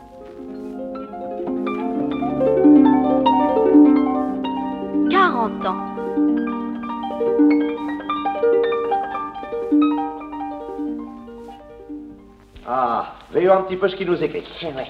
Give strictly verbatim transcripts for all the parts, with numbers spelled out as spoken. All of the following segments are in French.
quarante ans. Ah, voyons un petit peu ce qui nous écrit. C'est vrai.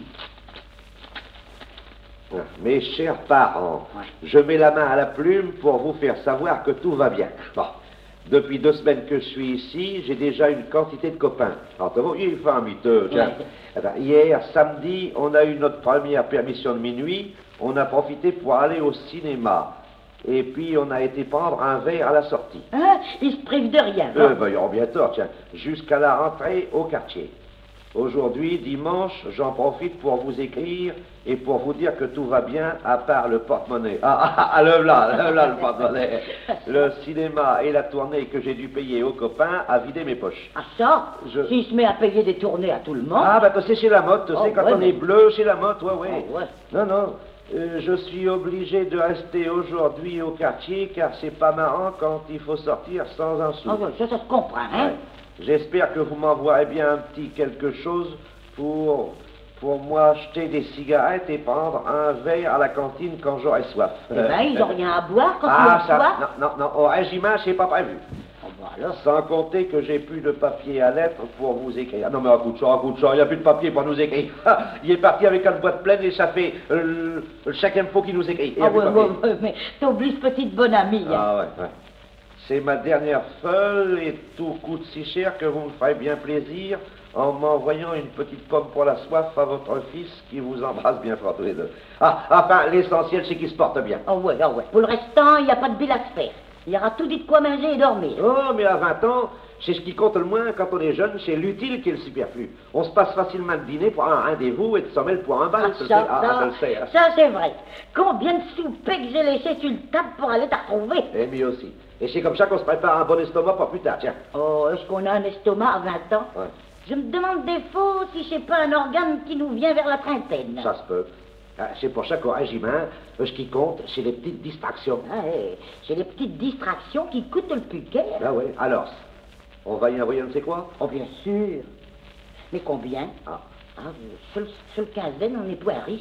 Mes chers parents, Ouais. je mets la main à la plume pour vous faire savoir que tout va bien. Bon, depuis deux semaines que je suis ici, j'ai déjà une quantité de copains. Alors, t'as vu, il fait un miteux, tiens. Ouais. Attends, hier, samedi, on a eu notre première permission de minuit. On a profité pour aller au cinéma. Et puis, on a été prendre un verre à la sortie. Hein? Ils se privent de rien. Euh, hein? ben, ils auront bien tort, tiens. Jusqu'à la rentrée au quartier. Aujourd'hui, dimanche, j'en profite pour vous écrire et pour vous dire que tout va bien, à part le porte-monnaie. Ah, ah, ah, le là, le là, le porte-monnaie. Le cinéma et la tournée que j'ai dû payer aux copains a vidé mes poches. Ah ça? Je- S'il se met à payer des tournées à tout le monde... Ah, bah, tu sais, c'est la mode, tu Oh, sais, quand ouais, on mais- est bleu, c'est la mode, ouais, ouais. Oh, ouais. Non, non, euh, je suis obligé de rester aujourd'hui au quartier, car c'est pas marrant quand il faut sortir sans un sou. Ah, ouais, ça, ça se comprend, hein? Ouais. J'espère que vous m'envoierez bien un petit quelque chose pour, pour moi acheter des cigarettes et prendre un verre à la cantine quand j'aurai soif. Eh ben, ils n'ont rien à boire quand Ah, ils ça, ont soif. non, non, non, au régiment, c'est pas prévu. Oh, bah alors. Sans compter que j'ai plus de papier à lettres pour vous écrire. Ah non, mais un coup de ça, un coup de ça, il n'y a plus de papier pour nous écrire. Il est parti avec une boîte pleine et ça fait euh, le chaque info qui nous écrit. Il y a Ah plus de ouais, papier. ouais, ouais, mais t'oublies ce petite bonne amie. hein. Ah ouais, ouais. C'est ma dernière feuille et tout coûte si cher que vous me ferez bien plaisir en m'envoyant une petite pomme pour la soif à votre fils qui vous embrasse bien fort tous les deux. Ah, enfin, l'essentiel c'est qu'il se porte bien. Ah ouais, ah ouais. Pour le restant, il n'y a pas de bill à se faire. Il y aura tout dit de quoi manger et dormir. Oh, mais à vingt ans, c'est ce qui compte le moins quand on est jeune, c'est l'utile qui est le superflu. On se passe facilement de dîner pour un rendez-vous et de sommeil pour un bal. Ah, tu le ça, sais. Ah, ça, je le sais. hein. ça c'est vrai. Combien de soupers que j'ai laissés sur le table pour aller t'en retrouver. Et mieux aussi. Et c'est comme ça qu'on se prépare un bon estomac pour plus tard, tiens. Oh, est-ce qu'on a un estomac à vingt ans? Ouais. Je me demande des fois si c'est pas un organe qui nous vient vers la trentaine. Ça se peut. Ah, c'est pour ça qu'au régiment, euh, ce qui compte, c'est les petites distractions. Ah, eh, c'est les petites distractions qui coûtent le plus cher. Ah oui, alors, on va y envoyer on ne sait quoi? Oh, bien sûr. Mais combien? Ah, Ah, sur, le- sur le quinzaine, on est pas riche.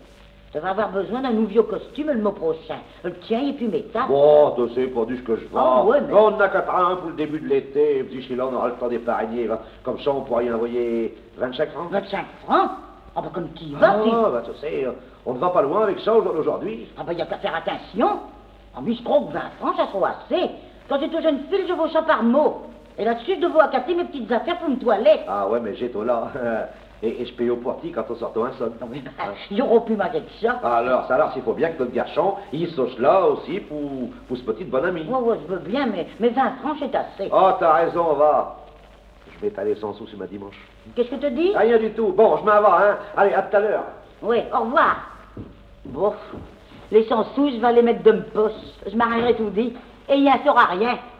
Ça va avoir besoin d'un nouveau costume le mois prochain. Le tien et puis mes tables. bon, tu sais, pas du ce que je vends. Ah, ouais, mais- On n'a qu'à prendre un pour le début de l'été, et puis d'ici là, on aura le temps d'épargner. va. Comme ça, on pourra y envoyer vingt-cinq francs. vingt-cinq francs? Ah, bah, comme qui va, Ah, si- bah, tu sais, on ne va pas loin avec ça au jour d'aujourd'hui. Ah, bah, il n'y a qu'à faire attention. En plus, je crois que vingt francs, ça sera assez. Quand j'étais jeune fille, je vaux ça par mot. Et là-dessus, je devais accater mes petites affaires pour une toilette. Ah ouais, mais j'ai tout là. Et, et je paye au portier quand on sort un son. Ah oui, bah, ils auront pu manquer de ça. Alors, ça, alors, il faut bien que notre garçon, il sauce là aussi pour, pour ce petit bon ami. Ouais, ouais, je veux bien, mais, mais vingt francs, c'est assez. Oh, t'as raison, va. Je vais t'aller sans sous sur ma dimanche. Qu'est-ce que tu dis? Rien du tout. Bon, je m'en vais, hein. Allez, à tout à l'heure. Oui, au revoir. Bon, les cent sous, je vais les mettre de me poche. Je m'arrêterai tout dit. Et il n'y en sera rien.